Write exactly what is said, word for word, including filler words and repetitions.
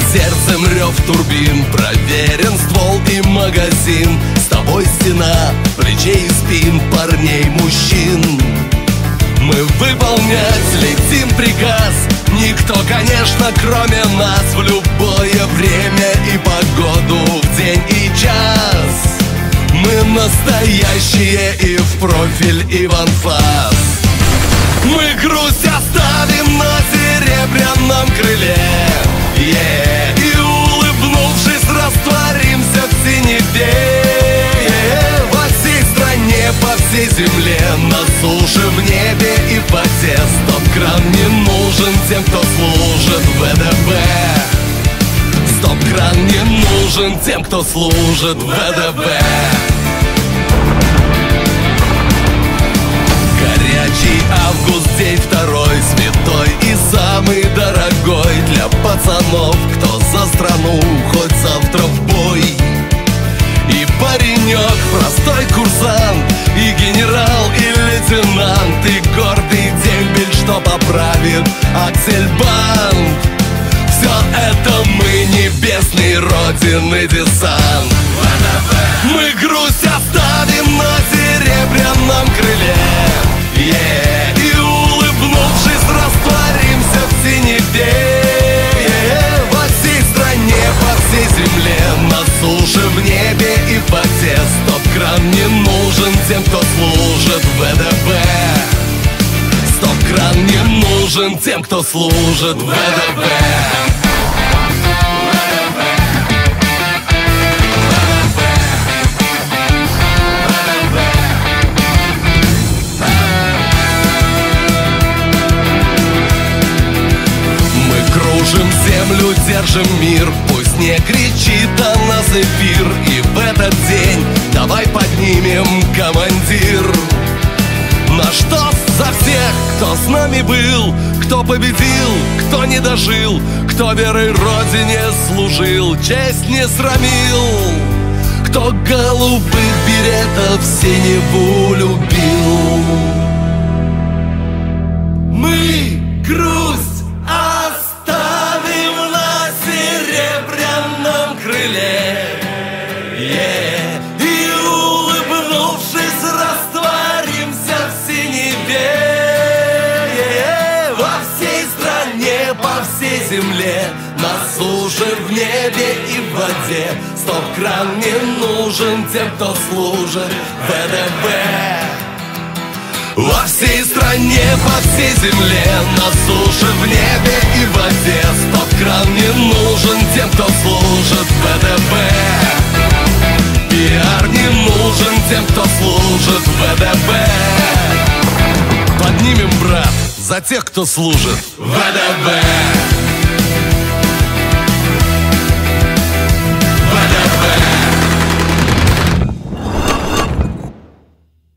сердцем рев турбин, проверен ствол и магазин. С тобой стена плечей и спин парней, мужчин. Мы выполнять летим приказ, никто, конечно, кроме нас. В любое время и погоду, в день и час. Мы настоящие и в профиль, и в анфас. Мы грусть оставим на серебряном крыле, yeah. И улыбнувшись, растворимся в синеве, yeah. Во всей стране, по всей земле, на суше, в небе и в воде. Стоп-кран не нужен тем, кто служит в вэ дэ вэ. Стоп-кран не нужен тем, кто служит в вэ дэ вэ. Горячий август, день второй, святой и самый дорогой для пацанов, кто за страну, хоть завтра в бой. И паренек, простой курсант, и генерал, и лейтенант, и гордый дембель, что поправит аксельбанд. Все это мы, небесный родины десант. Мы грусть оставим на серебряном крыле, yeah. И улыбнувшись, растворимся в синеве, yeah. Во всей стране, по всей земле, на суше, в небе и в воде. Стоп-кран не нужен тем, кто служит в вэ дэ вэ. Стоп-кран не нужен тем, кто служит в вэ дэ вэ. Кружим землю, держим мир, пусть не кричит о нас эфир. И в этот день давай поднимем командир. Наш тост за всех, кто с нами был, кто победил, кто не дожил, кто верой Родине служил, честь не срамил, кто голубых беретов синеву любил. Мы грусть Yeah. И улыбнувшись, растворимся в синеве, yeah. Во всей стране, по всей земле, на суше, в небе и в воде. Стоп-кран не нужен тем, кто служит в вэ дэ вэ. Во всей стране, по всей земле, на суше, в небе и в воде. Стоп-кран не нужен тем, кто служит в вэ дэ вэ. Пиар не нужен тем, кто служит в вэ дэ вэ. Поднимем, брат, за тех, кто служит в вэ дэ вэ.